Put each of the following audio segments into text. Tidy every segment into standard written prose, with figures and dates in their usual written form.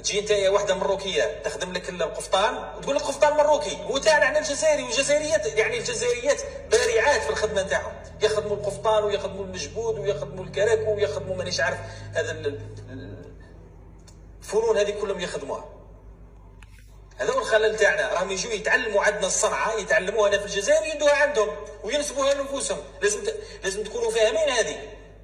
تجي انت وحده مروكيه تخدم لك القفطان وتقول لك قفطان مروكي، هو تاعنا احنا الجزائري والجزائريات، يعني الجزائريات بارعات في الخدمه نتاعهم، يخدموا القفطان ويخدموا المجبود ويخدموا الكراكو ويخدموا مانيش عارف هذا الفنون هذه كلهم يخدموها. هذا هو الخلل تاعنا، راهم يجوا يتعلموا عندنا الصنعه، يتعلموها هنا في الجزائر ويدوها عندهم وينسبوها لنفوسهم. لازم تكونوا فاهمين هذه.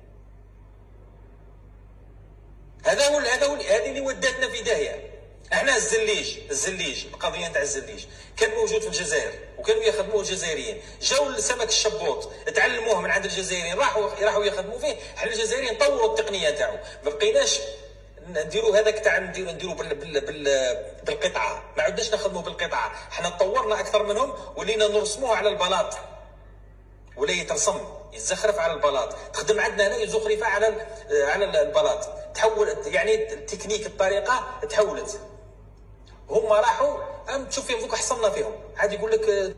هذه اللي وداتنا في داهيه. احنا الزليج القضيه نتاع الزليج كان موجود في الجزائر وكانوا يخدموه الجزائريين، جاوا السمك الشبوط تعلموه من عند الجزائريين، راحوا يخدموا فيه. احنا الجزائريين طوروا التقنيه نتاعو، ما بقيناش نديروا هذاك تاع نديروا بالقطعه، ما عدناش نخدموا بالقطعه، احنا طورنا اكثر منهم ولينا نرسموه على البلاط، ولا يترسم يتزخرف على البلاط. تخدم عندنا هنا زخرفه على البلاط، تحولت يعني التكنيك الطريقه تحولت. هم راحوا تشوف فيهم دوك حصلنا فيهم، عاد يقول لك.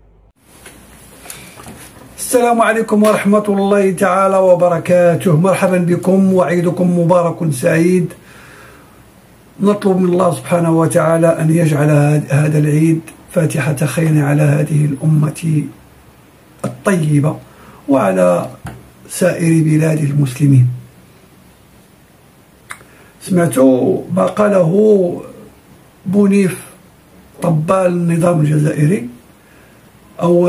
السلام عليكم ورحمة الله تعالى وبركاته، مرحبا بكم وعيدكم مبارك سعيد. نطلب من الله سبحانه وتعالى أن يجعل هذا العيد فاتحة خير على هذه الأمة الطيبة وعلى سائر بلاد المسلمين. سمعتوا ما قاله بونيف طبال النظام الجزائري أو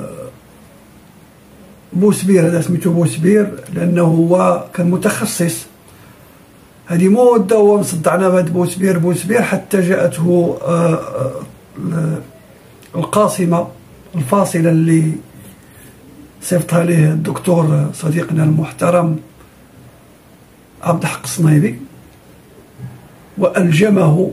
بوسبير، هذا سميتو بوسبير لأنه هو كان متخصص. هذه مدة هو مصدعنا بهذا بوسبير حتى جاءته القاصمة الفاصلة اللي صيفطها ليه الدكتور صديقنا المحترم عبد الحق الصنايبي، وألجمه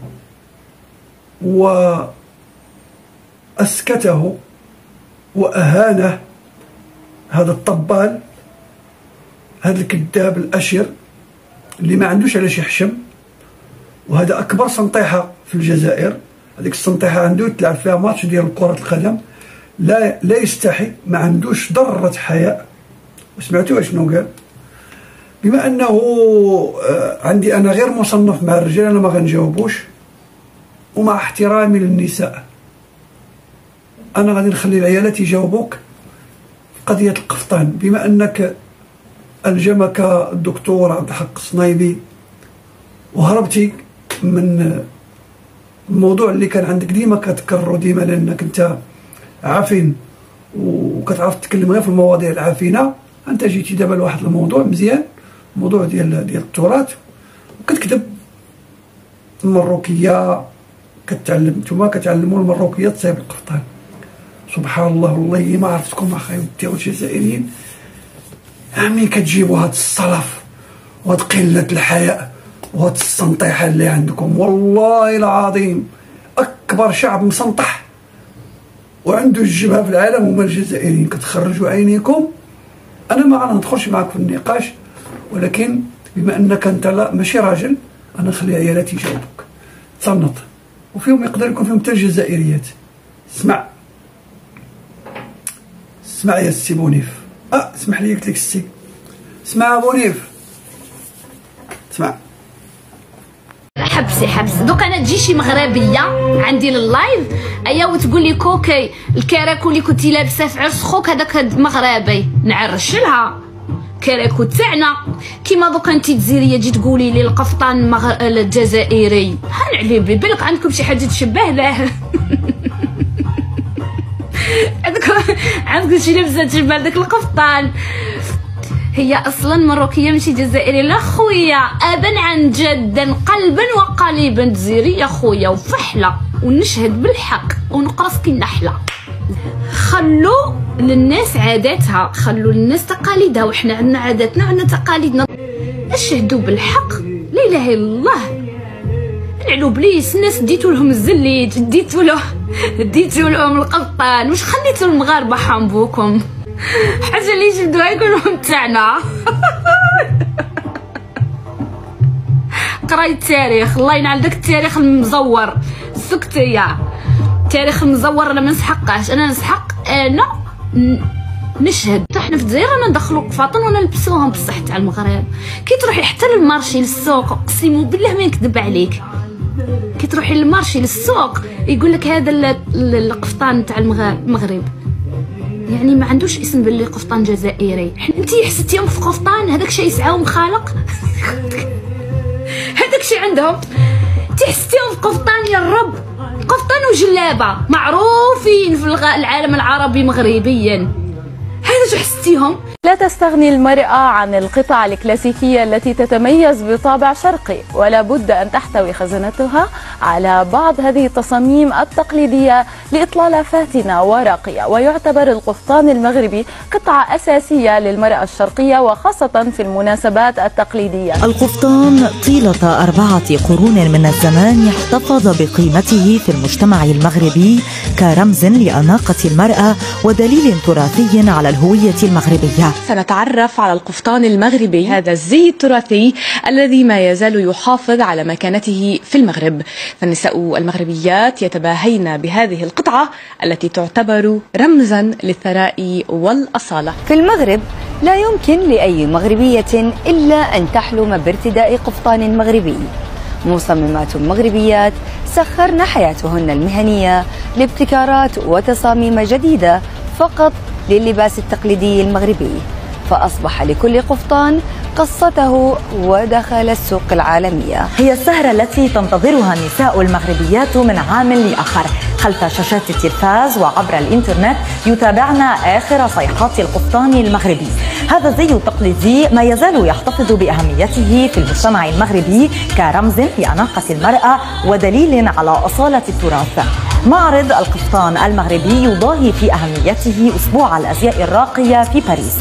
وأسكته وأهانه. هذا الطبال، هذا الكذاب الأشر اللي ما عندوش علاش يحشم، وهذا أكبر سنطيحة في الجزائر. هذيك السنطيحة عنده تلعب فيها ماتش ديال كرة القدم، لا يستحي، ما عندوش ذرة حياء. وسمعتوا شنو قال؟ بما أنه عندي أنا غير مصنف مع الرجال أنا ما غنجاوبوش، ومع احترامي للنساء أنا غادي نخلي العيالات يجاوبوك قضية القفطان. بما أنك ألجمك الدكتور عبد الحق الصنايبي وهربتي من الموضوع اللي كان عندك ديما كتكررو ديما، لأنك أنت عافين وكتعرف تتكلم غير في المواضيع العافينة، أنت جيتي دابا لواحد الموضوع مزيان، الموضوع ديال التراث، وكتكتب المروكية. نتوما كتعلموا المروكية تصايب القفطان. سبحان الله، والله ما عرفتكم اخاي وديو الجزائريين عمي كتجيبوا هاد الصلف وهاد قلة الحياء وهاد السنطيحة اللي عندكم. والله العظيم أكبر شعب مسنطح وعنده الجبهة في العالم هما الجزائريين. كتخرجوا عينيكم. أنا ما غندخلش معاك في النقاش، ولكن بما أنك أنت لا ماشي راجل، أنا نخلي عيالاتي يجاوبوك. تصنط وفيهم يقدر يكون فيهم حتى الجزائريات. اسمع يا السي بونيف، اسمح لي قلت لك السي. اسمع يا بونيف، اسمع. حبس دوك انا تجي شي مغربيه عندي لللايف ايا وتقول لي كوكي الكراكو اللي كنتي لابسه في عرس خوك هذاك مغربي، نعرش لها كراكو تاعنا. كيما دوكا انت الجزائريه تجي تقولي لي القفطان الجزائري، هنعلي بالك عندكم شي حاجه تشبه له. عندكم شي لبسه تشبه داك القفطان. هي اصلا مروكيه ماشي جزائريه، لا خويا ابا عن جدا قلبا وقالبا جزائريه خويا وفحله، ونشهد بالحق ونقرص كي النحله. خلوا للناس عاداتها، خلوا للناس تقاليدها، وحنا عندنا عاداتنا وعندنا تقاليدنا. اشهدوا بالحق، لا اله الا الله. نعلو بليس الناس ديتوا لهم الزليج، ديتوا لهم القفطان، واش خليتوا المغاربه حامبوكم؟ حاجه اللي يجبدوها يقولوا تاعنا. قراي التاريخ، الله ينعل داك التاريخ المزور. سكتي يا التاريخ المزور انا ما نسحقاش، انا نسحق انا نشهد حنا في الجزائر انا ندخلوا قفاطن ونلبسوهم بصح تاع المغرب. كي تروحي حتى للمارشي للسوق اقسم بالله ما نكذب عليك، كي تروحي للمارشي للسوق يقول لك هذا القفطان تاع المغرب، يعني ما عندوش اسم باللي قفطان جزائري. انتي حسيتيهم في قفطان هذاك الشيء يسعاهم خالق هذاك الشيء عندهم تحسيهم في قفطان يا الرب، قفطان وجلابه معروفين في العالم العربي مغربيا، هذا شو حسيتيهم. لا تستغني المرأة عن القطع الكلاسيكية التي تتميز بطابع شرقي، ولا بد أن تحتوي خزانتها على بعض هذه التصاميم التقليدية لإطلالة فاتنة وراقية. ويعتبر القفطان المغربي قطعة أساسية للمرأة الشرقية وخاصة في المناسبات التقليدية. القفطان طيلة 4 قرون من الزمان احتفظ بقيمته في المجتمع المغربي كرمز لأناقة المرأة ودليل تراثي على الهوية المغربية. سنتعرف على القفطان المغربي، هذا الزي التراثي الذي ما يزال يحافظ على مكانته في المغرب. فالنساء المغربيات يتباهين بهذه القطعة التي تعتبر رمزا للثراء والأصالة. في المغرب لا يمكن لأي مغربية إلا أن تحلم بارتداء قفطان مغربي. مصممات مغربيات سخرن حياتهن المهنية لابتكارات وتصاميم جديدة فقط لللباس التقليدي المغربي، فأصبح لكل قفطان قصته ودخل السوق العالمية. هي السهرة التي تنتظرها النساء المغربيات من عام لآخر. خلف شاشات التلفاز وعبر الإنترنت يتابعن آخر صيحات القفطان المغربي. هذا الزي التقليدي ما يزال يحتفظ بأهميته في المجتمع المغربي كرمز لأناقة المرأة ودليل على أصالة التراث. معرض القفطان المغربي يضاهي في أهميته أسبوع الأزياء الراقية في باريس.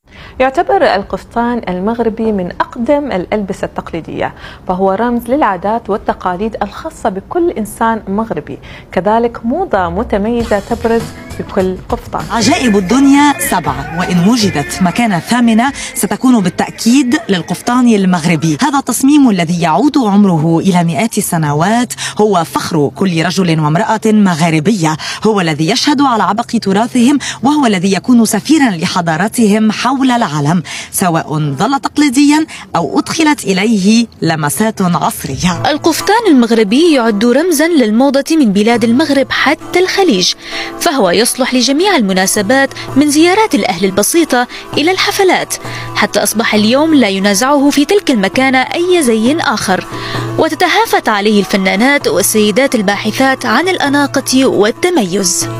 يعتبر القفطان المغربي من أقدم الألبسة التقليدية، فهو رمز للعادات والتقاليد الخاصة بكل إنسان مغربي، كذلك موضة متميزة تبرز بكل قفطان. عجائب الدنيا 7، وإن وجدت مكانة 8 ستكون بالتأكيد للقفطان المغربي. هذا التصميم الذي يعود عمره إلى مئات السنوات هو فخر كل رجل وامرأة مغاربية، هو الذي يشهد على عبق تراثهم، وهو الذي يكون سفيرا لحضارتهم حول العالم، سواء ظل تقليديا أو أدخلت إليه لمسات عصرية. القفطان المغربي يعد رمزا للموضة من بلاد المغرب حتى الخليج، فهو يصلح لجميع المناسبات من زيارات الأهل البسيطة إلى الحفلات، حتى أصبح اليوم لا ينازعه في تلك المكانة أي زي آخر، وتتهافت عليه الفنانات والسيدات الباحثات عن الأناقة والتميز.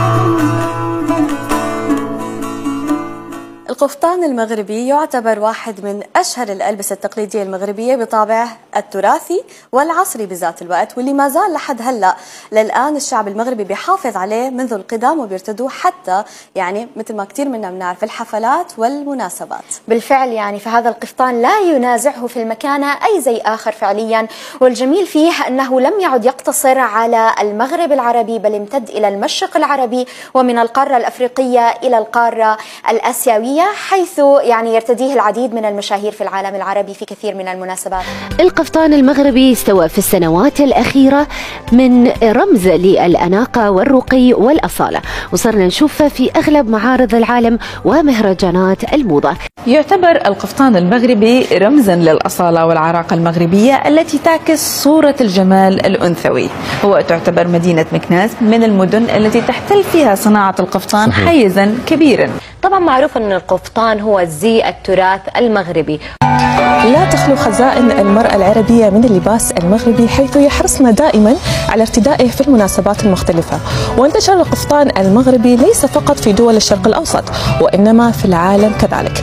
القفطان المغربي يعتبر واحد من أشهر الألبسة التقليدية المغربية بطابعه التراثي والعصري بذات الوقت، واللي ما زال لحد هلا للآن الشعب المغربي بيحافظ عليه منذ القدام وبيرتدوه حتى يعني مثل ما كثير منا بنعرف الحفلات والمناسبات. بالفعل يعني فهذا القفطان لا ينازعه في المكانة أي زي آخر فعليا، والجميل فيه أنه لم يعد يقتصر على المغرب العربي بل امتد إلى المشرق العربي ومن القارة الأفريقية إلى القارة الآسيوية، حيث يعني يرتديه العديد من المشاهير في العالم العربي في كثير من المناسبات. القفطان المغربي استوى في السنوات الأخيرة من رمز للأناقة والرقي والأصالة، وصرنا نشوفه في أغلب معارض العالم ومهرجانات الموضة. يعتبر القفطان المغربي رمزا للأصالة والعراقة المغربية التي تعكس صورة الجمال الأنثوي. هو تعتبر مدينة مكناس من المدن التي تحتل فيها صناعة القفطان حيزا كبيرا. طبعا معروف أن القفطان هو زي التراث المغربي. لا تخلو خزائن المرأة العربية من اللباس المغربي، حيث يحرصن دائما على ارتدائه في المناسبات المختلفة. وانتشر القفطان المغربي ليس فقط في دول الشرق الأوسط وإنما في العالم كذلك.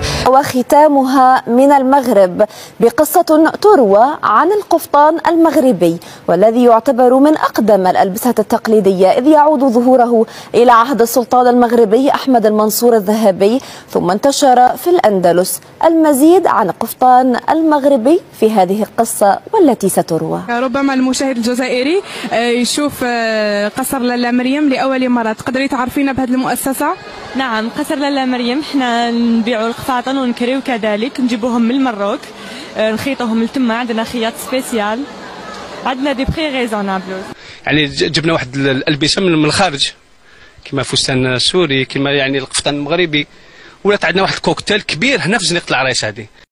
وختامها من المغرب بقصة تروى عن القفطان المغربي، والذي يعتبر من أقدم الألبسة التقليدية، إذ يعود ظهوره إلى عهد السلطان المغربي أحمد المنصور الذهبي، ثم انتشر في الأندلس. المزيد عن القفطان المغربي في هذه القصة والتي ستروى. ربما المشاهد الجزائري يشوف قصر لالا مريم لأول مرة. تقدري تعرفينا بهذه المؤسسة؟ نعم، قصر لالا مريم حنا نبيعوا القفاطن ونكريو كذلك، نجيبوهم من المروك، نخيطوهم لتما، عندنا خياط سبيسيال، عندنا دي بري ريزونابل. يعني جبنا واحد الألبسة من الخارج كما فستان سوري، كما يعني القفطان المغربي ولات عندنا واحد الكوكتيل كبير هنا في زنيقه العريش هذه.